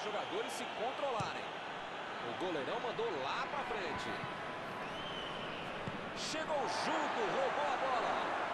os jogadores se controlarem. O goleirão mandou lá pra frente. Chegou junto, roubou a bola.